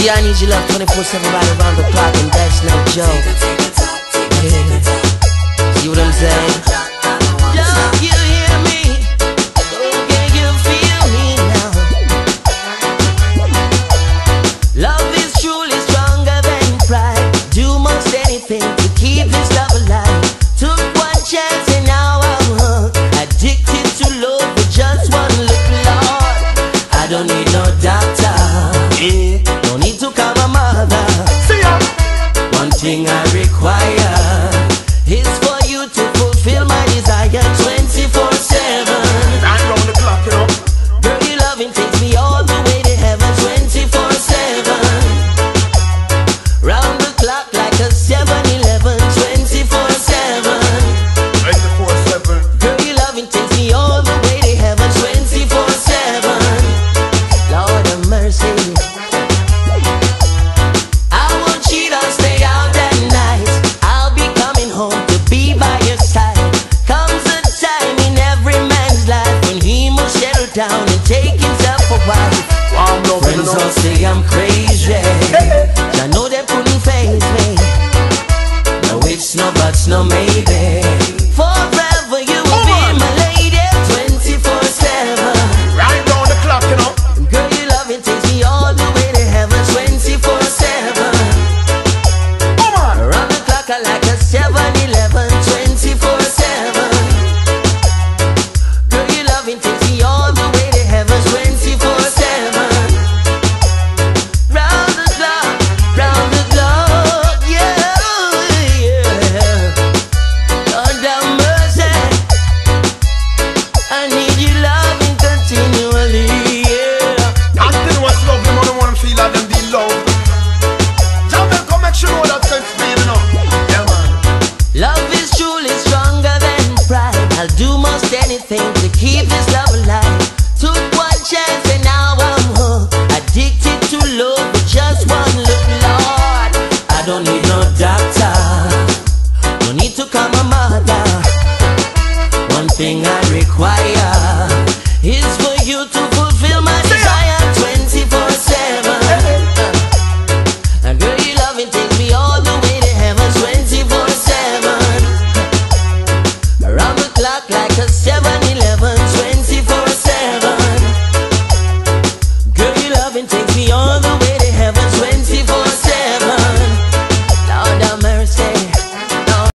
See, I need your love 24/7 right around the clock, and that's no joke. Yeah. See what I'm saying? Don't you hear me? Can you feel me now? Love is truly stronger than pride. Do most anything to keep this love alive. Took one chance and now I'm hooked. Addicted to love with just one look, Lord. I don't need no doctor. No need to call my mother. One thing I require is for you to fulfill my desire 24/7. I'm on the clock, you know. Girl, your loving takes me all the way to heaven 24/7. Round the clock like a 7-Eleven 24/7. 24/7. Girl, your loving takes me all the way to heaven 24/7. Lord of mercy, I won't cheat or stay out at night. I'll be coming home to be by your side. Comes a time in every man's life when he must settle down and take himself a wife. I'm loving Friends all say I'm crazy. I know they couldn't face me. No ifs, no buts, no maybe.